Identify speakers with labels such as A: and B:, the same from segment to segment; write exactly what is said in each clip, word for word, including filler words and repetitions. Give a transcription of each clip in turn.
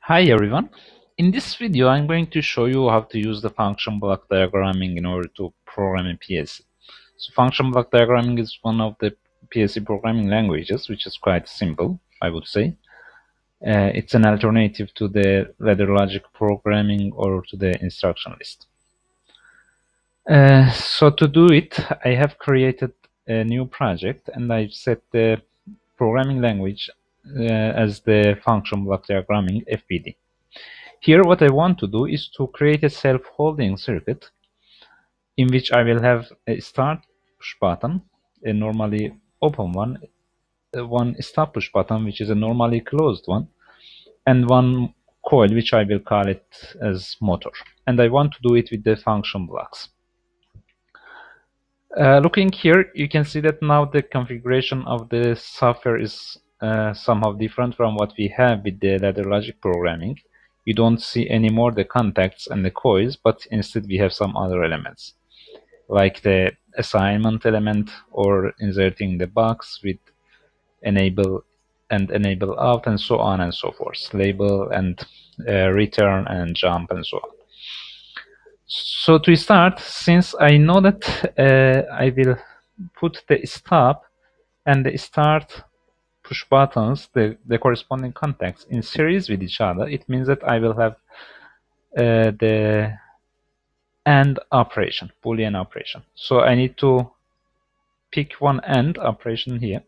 A: Hi everyone. In this video I'm going to show you how to use the function block diagramming in order to program a P L C. So function block diagramming is one of the P L C programming languages which is quite simple, I would say. Uh, it's an alternative to the ladder logic programming or to the instruction list. Uh, so to do it, I have created a new project and I've set the programming language uh, as the function block diagramming F B D. Here what I want to do is to create a self-holding circuit in which I will have a start push button, a normally open one, one stop push button which is a normally closed one, and one coil which I will call it as motor. And I want to do it with the function blocks. Uh, looking here, you can see that now the configuration of the software is uh, somehow different from what we have with the ladder logic programming. You don't see anymore the contacts and the coils, but instead we have some other elements, like the assignment element or inserting the box with enable and enable out and so on and so forth, label and uh, return and jump and so on. So to start, since I know that uh, I will put the stop and the start push buttons, the, the corresponding contacts, in series with each other, it means that I will have uh, the AND operation, Boolean operation. So I need to pick one AND operation here.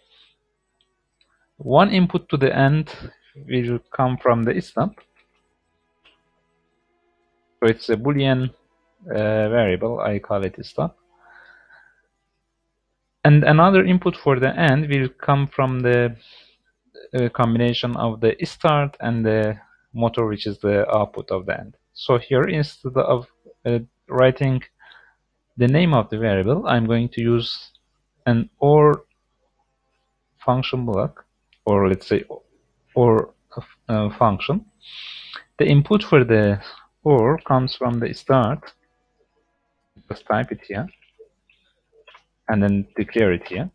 A: One input to the AND will come from the stop. So it's a Boolean uh, variable, I call it stop. And another input for the AND will come from the uh, combination of the start and the motor, which is the output of the AND. So here, instead of uh, writing the name of the variable, I'm going to use an OR function block, or let's say OR uh, function. The input for the OR comes from the start. Just type it here and then declare it here,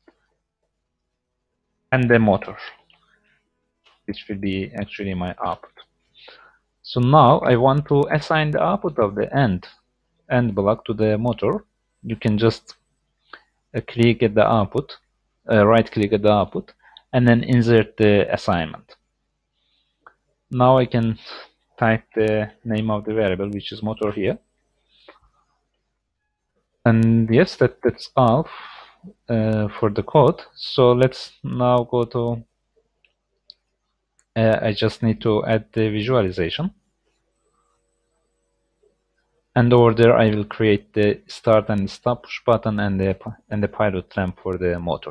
A: and the motor, which will be actually my output. So now I want to assign the output of the AND AND block to the motor. You can just uh, click at the output, uh, right click at the output, and then insert the assignment. Now I can type the name of the variable, which is motor here. And yes, that, that's all uh, for the code. So let's now go to, uh, I just need to add the visualization. And over there I will create the start and stop push button and the, and the pilot lamp for the motor.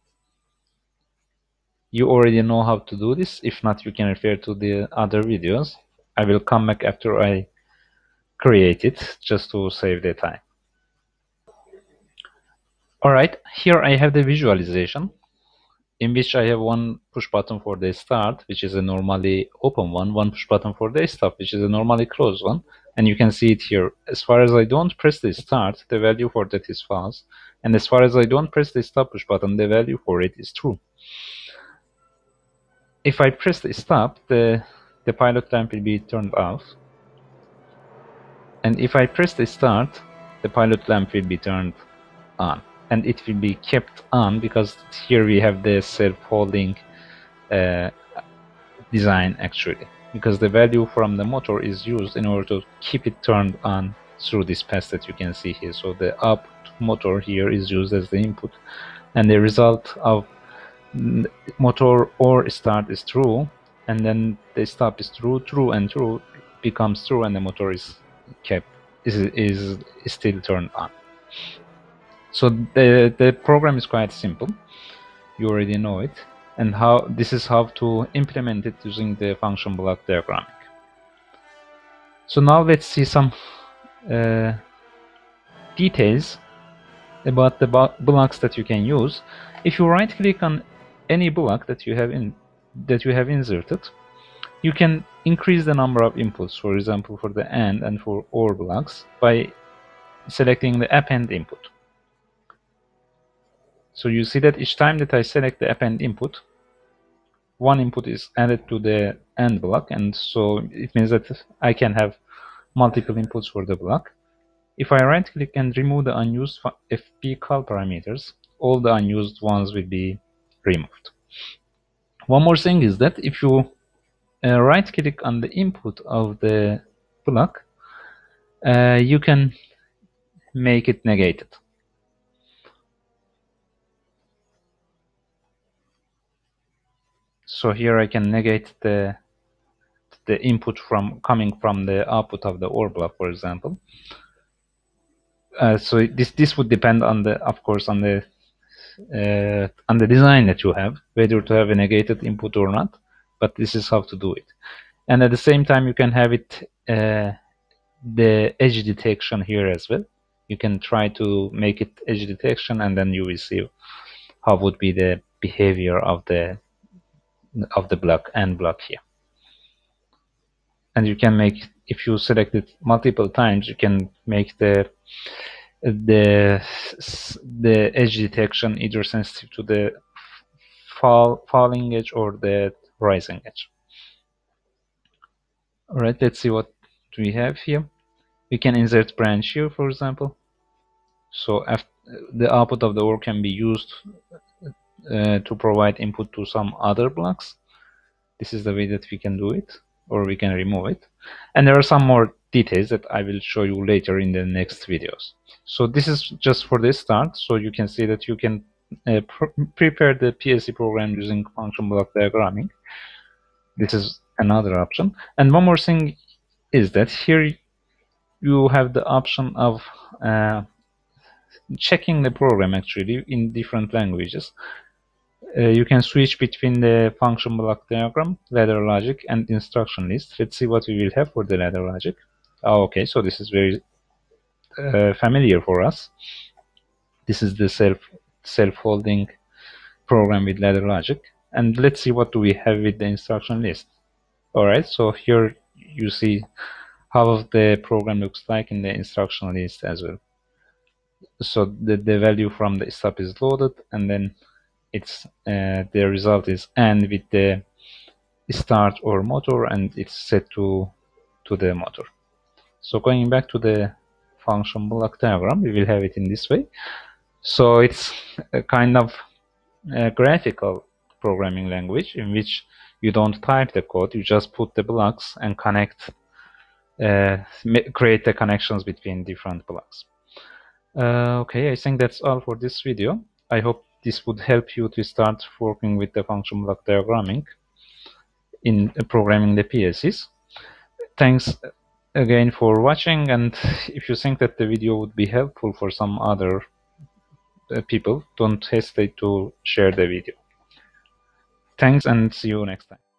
A: You already know how to do this. If not, you can refer to the other videos. I will come back after I create it, just to save the time. Alright, here I have the visualization, in which I have one push button for the start, which is a normally open one, one push button for the stop, which is a normally closed one, and you can see it here. As far as I don't press the start, the value for that is false, and as far as I don't press the stop push button, the value for it is true. If I press the stop, the, the pilot lamp will be turned off, and if I press the start, the pilot lamp will be turned on. And it will be kept on because here we have the self-holding uh, design actually, because the value from the motor is used in order to keep it turned on through this path that you can see here. So the output motor here is used as the input, and the result of motor or start is true, and then the stop is true, true and true becomes true, and the motor is kept is is, is still turned on. So the, the program is quite simple. You already know it. And how this is how to implement it using the function block diagramming. So now let's see some uh, details about the blocks that you can use. If you right click on any block that you have in that you have inserted, you can increase the number of inputs, for example for the AND and for OR blocks, by selecting the append input. So you see that each time that I select the append input, one input is added to the AND block, and so it means that I can have multiple inputs for the block. If I right click and remove the unused F B call parameters, all the unused ones will be removed. One more thing is that if you uh, right click on the input of the block, uh, you can make it negated. So here I can negate the the input from coming from the output of the O R block, for example. Uh, so this this would depend on the, of course, on the uh, on the design that you have, whether to have a negated input or not. But this is how to do it. And at the same time, you can have it uh, the edge detection here as well. You can try to make it edge detection, and then you will see how would be the behavior of the of the block and block here. And you can make, if you select it multiple times, you can make the the the edge detection either sensitive to the fall falling edge or the rising edge. All right, let's see what we have here. We can insert branch here, for example. So after, the output of the O R can be used uh, to provide input to some other blocks. This is the way that we can do it, or we can remove it. And there are some more details that I will show you later in the next videos. So this is just for the start, so you can see that you can uh, pr prepare the P L C program using function block diagramming. This is another option. And one more thing is that here you have the option of uh, checking the program actually in different languages. Uh, you can switch between the function block diagram, ladder logic, and instruction list. Let's see what we will have for the ladder logic. Oh, okay, so this is very uh, familiar for us. This is the self self-holding program with ladder logic. And let's see what do we have with the instruction list. All right, so here you see how the program looks like in the instruction list as well. So the, the value from the stop is loaded, and then it's uh, the result is AND with the start or motor, and it's set to to the motor. So going back to the function block diagram, we will have it in this way. So it's a kind of a graphical programming language in which you don't type the code, you just put the blocks and connect, uh, create the connections between different blocks. Uh, okay, I think that's all for this video. I hope this would help you to start working with the function block diagramming in programming the P L Cs. Thanks again for watching, and if you think that the video would be helpful for some other uh, people, don't hesitate to share the video. Thanks, and see you next time.